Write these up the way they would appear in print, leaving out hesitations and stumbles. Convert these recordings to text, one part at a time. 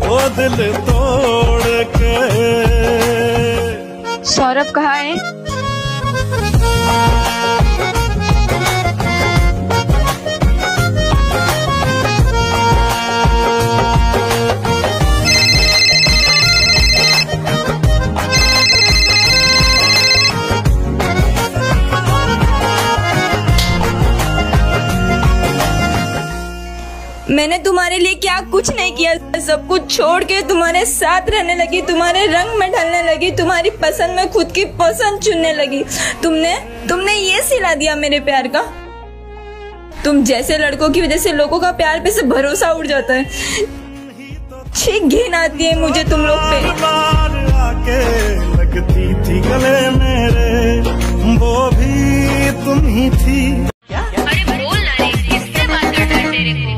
वो दिल तोड़ के। सौरभ कहाँ है? मैंने तुम्हारे लिए क्या कुछ नहीं किया, सब कुछ छोड़ के तुम्हारे साथ रहने लगी, तुम्हारे रंग में ढलने लगी, तुम्हारी पसंद में खुद की पसंद चुनने लगी। तुमने ये सिला दिया मेरे प्यार का। तुम जैसे लड़कों की वजह से लोगों का प्यार पे से भरोसा उड़ जाता है। छी, घिन आती है मुझे तुम लोग पे। आके लगती थी गले मेरे, वो भी तुम ही थी। अरे बोल ना रे, किससे बात करता है तेरे को?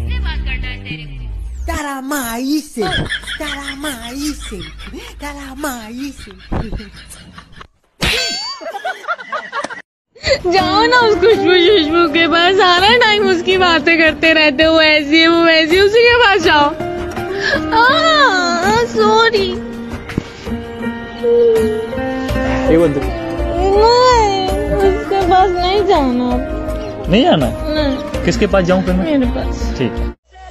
जाओ ना उस खुशबू के पास, सारा टाइम उसकी बातें करते रहते हो, ऐसी है वो वैसी, उसी के पास जाओ। सॉरी। उसके पास नहीं जाना। नहीं जाना? नहीं। किसके पास जाऊं फिर मैं? मेरे पास। ठीक है।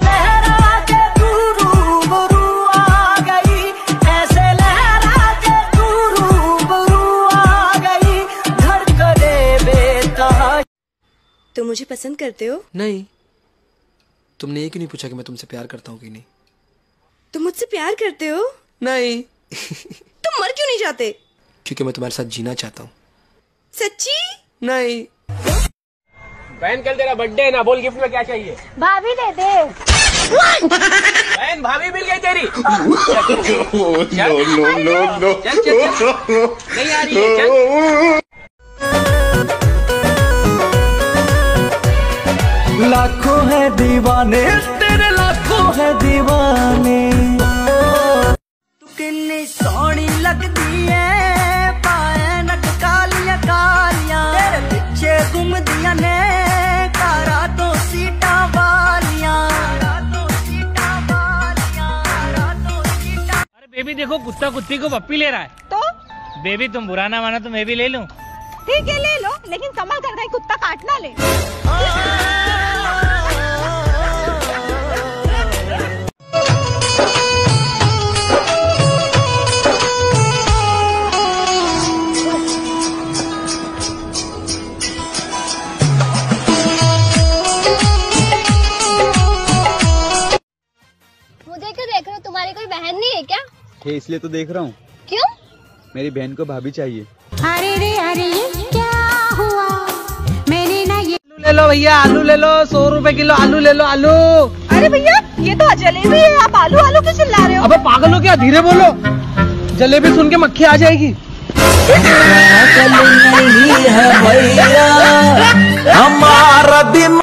तुम मुझे पसंद करते हो? नहीं। तुमने ये क्यों नहीं पूछा कि मैं तुमसे प्यार करता हूँ कि नहीं? तुम मुझसे प्यार करते हो? नहीं। तुम मर क्यों नहीं जाते? क्योंकि मैं तुम्हारे साथ जीना चाहता हूँ। सच्ची? नहीं। बहन कल तेरा बर्थडे है ना, बोल गिफ्ट में क्या चाहिए? भाभी दे दे। बहन भाभी मिल गई तेरी। नो नहीं आ रही है, चल। लाखों है दीवाने तेरे, लाखों है दीवाने। तू किन्नी सोहनी लगदी है, पाए नक कालियां कालियां, तेरे पीछे घूमदियां ने कारा तो सीटा वालियां। अरे बेबी देखो, कुत्ता कुत्ती को पप्पी ले रहा है। तो बेबी तुम बुरा ना माना तो मैं भी ले लूं। ठीक है ले लो, लेकिन संभल कर कहीं कुत्ता काटना ले। मुझे क्यों देख रहे हो? तुम्हारी कोई बहन नहीं है क्या? इसलिए तो देख रहा हूँ। क्यों? मेरी बहन को भाभी चाहिए। अरे ये क्या हुआ? मैंने ना ये आलू ले लो भैया, आलू ले लो, 100 रुपए किलो आलू ले लो, आलू। अरे भैया ये तो जलेबी है, आप आलू आलू क्यों चिल्ला रहे हो? अबे पागल हो क्या? धीरे बोलो, जलेबी सुन के मक्खी आ जाएगी। हमारा दिन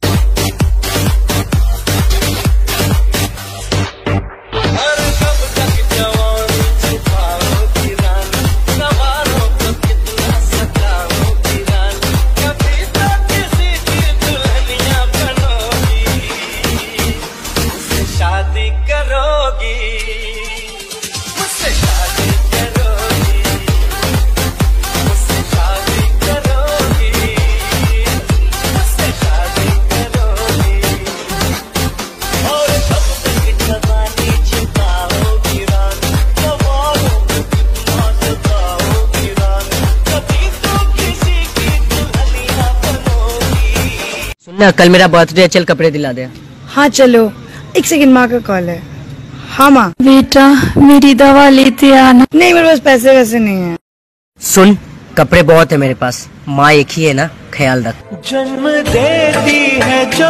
कल मेरा बर्थडे है, चल कपड़े दिला दे। हाँ चलो, एक सेकंड, माँ का कॉल है। हाँ माँ। बेटा मेरी दवा लेते आना। नहीं मेरे पास पैसे वैसे नहीं है। सुन, कपड़े बहुत है मेरे पास, माँ एक ही है ना, ख्याल रख। जन्म देती है जो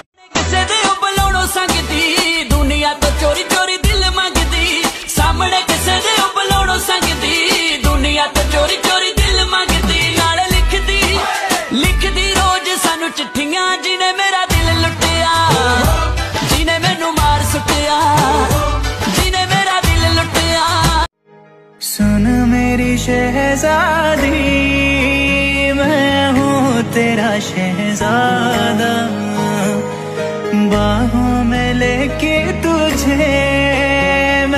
दुनिया तो चोरी चोरी दिल मांगती, सामने किसे दे बुलाओ संगती, दुनिया तो चोरी चोरी दिल मांगती, नाले लिखदी रोज सानू चिट्ठियां, जिने मेरा दिल लुटिया, जिने मैनू मार सुटिया, जिने मेरा दिल लुटिया। सुन मेरी शहजादी, मैं हूँ तेरा शहजादा, बाहों में लेके तुझे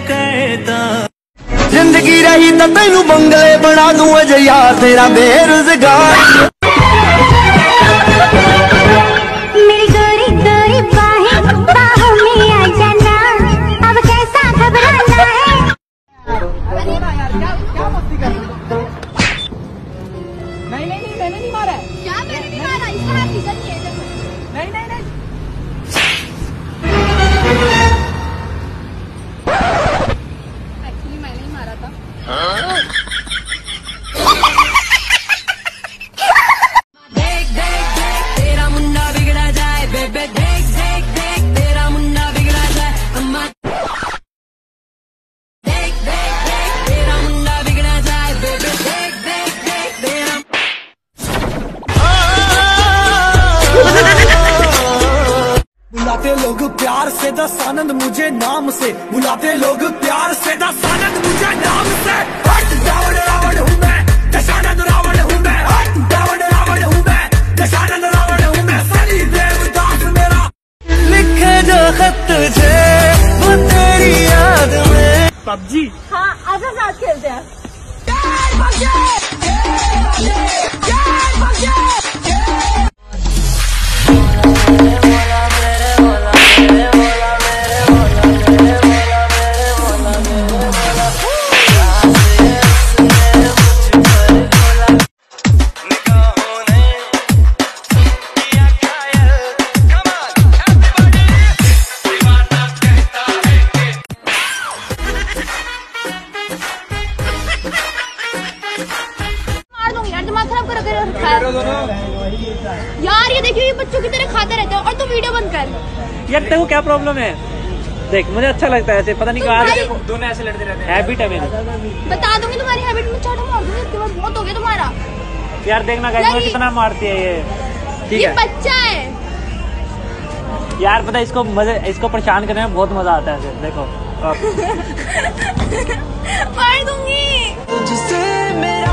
करता। जिंदगी रही तो तेनू बंगले बना दूं अजे यार तेरा बेरोजगार। मेरी गोरी गोरी बाहों में आ जाना, अब कैसा घबराना है। नहीं मैंने नहीं मारा है। क्या मैंने नहीं मारा, इसका हाथ किसने किया है? नहीं एक्चुअली मैंने ही मारा था। देख देख देख तेरा मुन्ना बिगड़ा जाए, बेबे देख देख देख तेरा मुन्ना बिगड़ा जाए, अम्मा देख देख देख तेरा मुन्ना बिगड़ा जाए, बेबे देख देख देख तेरा। बुलाते लोग प्यार से दस आनंद मुझे नाम से, बुलाते लोग प्यार से दस आनंद मुझे नाम से। हट रावण रावण हूँ मैं, दशानंद रावण हूँ मैं। हट रावण रावण हूँ मैं, दशानंद रावण हूँ मैं। सनी देवदास मेरा लिखे जो खत तुझे वो तेरी याद में। पबजी। हाँ आजा साथ खेलते हैं। यार ये देखिए, ये बच्चों की तरह खाता रहता है और तू वीडियो बंद कर। यार देखो क्या प्रॉब्लम है, देख मुझे अच्छा लगता है ऐसे, पता नहीं कहाँ दोनों ऐसे लड़ते रहते हैं। हैबिट है मेरी, बता दूंगी तुम्हारी हैबिट में, चाटा मार दूंगी, इसके बाद बहुत हो गया तुम्हारा। यार देखना गाइस मुझे कितना मारती है ये। ठीक ये है बच्चा है यार, पता है इसको मजे, इसको परेशान करने में बहुत मजा आता है ऐसे। देखो मार दूंगी। तुझसे मेरा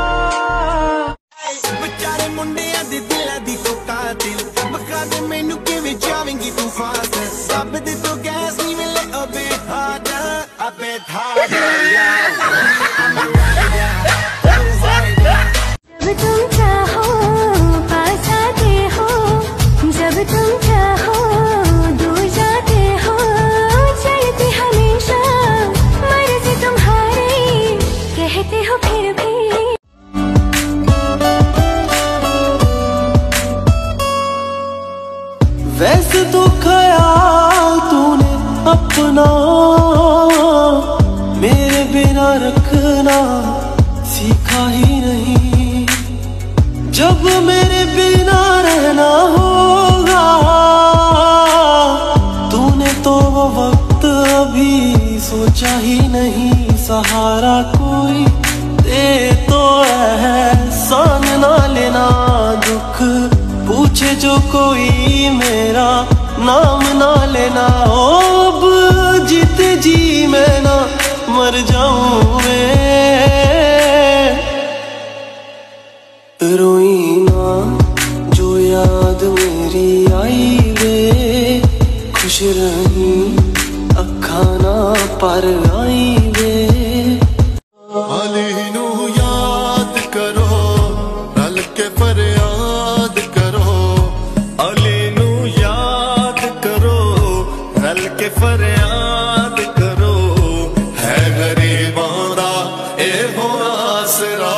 बेचारे मुंडिया दी दिला दी तो कातिल, बका दे मैनू किवें जावेंगी तू फास्ट। सब दी तो गैस नहीं मिले अबे harder, अबे harder। जब तुम चाहो पास आते हो, जब तुम चाहो दूर जाते हो, चलती हमेशा मर्जी तुम्हारी, कहते हो फिर भी। वैसे तो ख्याल तूने अपना मेरे बिना रखना सीखा ही नहीं। जब मेरे बिना रहना होगा तूने तो वो वक्त अभी सोचा ही नहीं। सहारा कोई दे तो एहसान ना लेना, दुख पूछे जो कोई मेरा नाम ना लेना। अब जीते जी मैं ना मर जाऊं मैं, रोई ना जो याद मेरी आई वे। खुश रही अखा ना पर आई वे। अली नू याद करो रल के फरियाद करो, अली नू याद करो रल के फरियाद करो। है गरीबां दा ए हो आसरा,